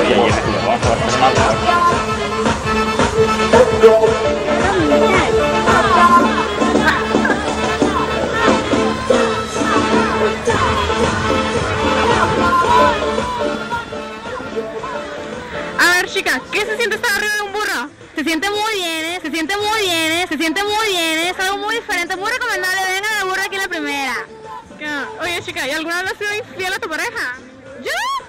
y ahí en este lugar vamos a ver A ver, chica, ¿qué se siente estar arriba de un burro? Se siente muy bien, ¿eh? Se siente muy bien, ¿eh? Se siente muy bien, ¿eh? Es algo muy diferente, muy recomendable. Vengan al burro aquí en la primera. Oye, chica, ¿y alguna vez has sido infiel a tu pareja? ¿Yo?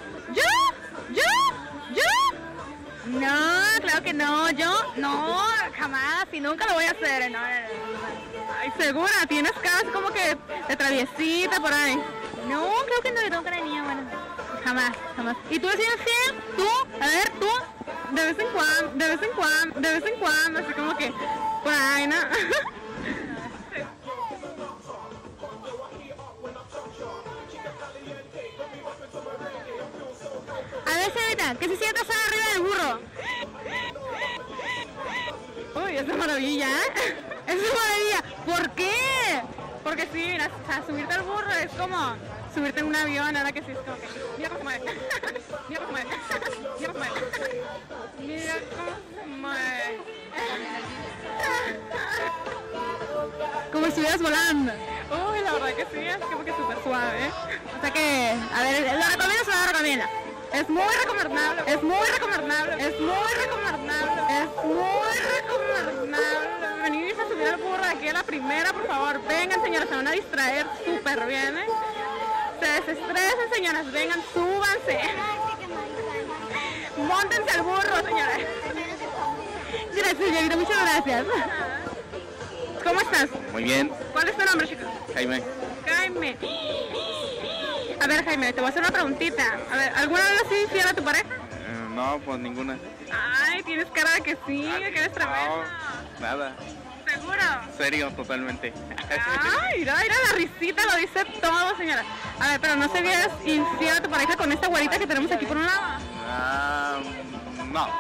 No, claro que no. Yo, no, jamás. Y nunca lo voy a hacer, ¿no? Ay, segura, tienes cara así como que de traviesita por ahí. No, creo que no, yo tengo cara de niña, bueno. Jamás. ¿Y tú has sido infiel? ¿Tú? A ver, tú. De vez en cuando, así como que por ahí, ¿no? A ver, señorita, ¿qué se siente estar arriba del burro? Uy, esa maravilla, ¿eh? Es una maravilla. ¿Por qué? Porque sí, mira, o sea, subirte al burro es como subirte en un avión, ahora que sí es como que... Mira cómo se mueve. Mira cómo se mueve. Mira cómo se mueve. Mira cómo se mueve. Como si estuvieras volando. Uy, la verdad que sí, es como que súper suave, ¿eh? O sea que, a ver, ¿lo recomiendas o no lo recomiendas? Es muy recomendable, es muy recomendable, es muy recomendable, es muy recomendable. Venid a subir al burro de aquí a la primera, por favor. Vengan, señoras, se van a distraer súper bien, ¿eh? Se desestresen, señoras, vengan, súbanse. Móntense al burro, señoras. Gracias, señorita, muchas gracias. ¿Cómo estás? Muy bien. ¿Cuál es tu nombre, chico? Jaime. Jaime. A ver, Jaime, te voy a hacer una preguntita. A ver, ¿alguna vez has sido infiel a tu pareja? No, pues ninguna. Ay, tienes cara de que sí, de que eres tremendo. No, nada. ¿Seguro? Serio, totalmente. Ay, mira, la risita lo dice todo, señora. A ver, pero ¿no serías infiel a tu pareja con esta güerita que tenemos aquí por un lado? No.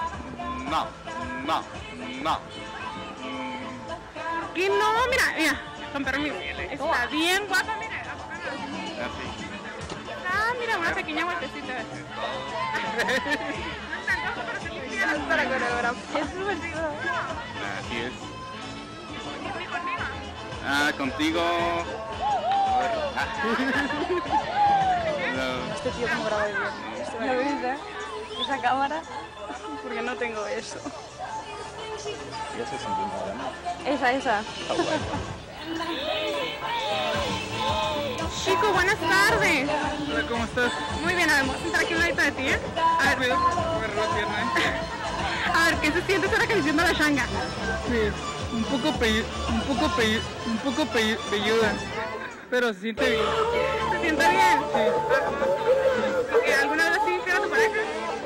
¿Qué no? Mira, con permiso. Está bien guapa, mira. Así. Ah, mira, una pequeña vueltecita. Es para coreografía. Es divertido. Así es. ¿Y conmigo? Contigo. Este tío como graba bien. ¿Lo ves, esa cámara? Porque no tengo eso. ¿Ya se sintió un programa? Esa. Chico, buenas tardes. Hola, ¿cómo estás? Muy bien, a ver, vamos a sentar aquí un ladito de ti, ¿eh? A ver, Me agarró la pierna, a ver, ¿qué se siente estar acariciando a la changa? Sí, un poco pelluda, pero se siente bien. ¿Se siente bien? Sí. ¿Ok? ¿Alguna vez has sido infiel a tu pareja?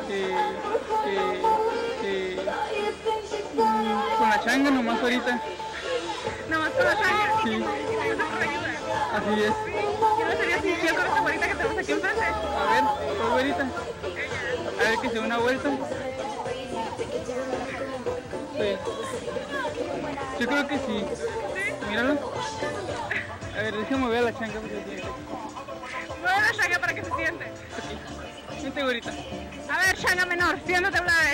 Con la changa nomás ahorita. ¿Nomás con la changa? Sí. ¿Y te gusta por ayuda? Así es. ¿Y no serías infiel con esta güerita que tenemos aquí enfrente? A ver, pues güerita. A ver que se dé una vuelta. Sí. Yo creo que sí. Míralo. A ver, déjame ver la changa porque tiene. Mueve la changa para que se siente. Aquí. Vente, güerita. A ver, changa menor, siéntate a hablar.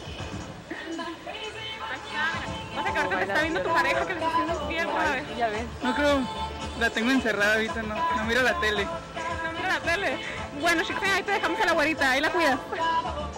O sea que ahorita te está viendo tu pareja que le está haciendo infiel una vez. Ya ves. No creo, la tengo encerrada ahorita, no miro la tele. No mira la tele. Bueno, chicos, ahí te dejamos a la güerita, ahí la cuidas.